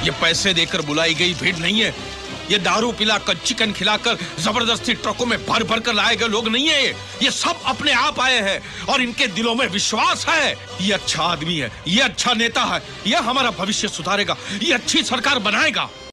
ये पैसे देकर बुलाई गई भीड़ नहीं है, ये दारू पिलाकर चिकन खिलाकर जबरदस्ती ट्रकों में भर भर कर लाए गए लोग नहीं है। ये सब अपने आप आए हैं और इनके दिलों में विश्वास है। ये अच्छा आदमी है, ये अच्छा नेता है, ये हमारा भविष्य सुधारेगा, ये अच्छी सरकार बनाएगा।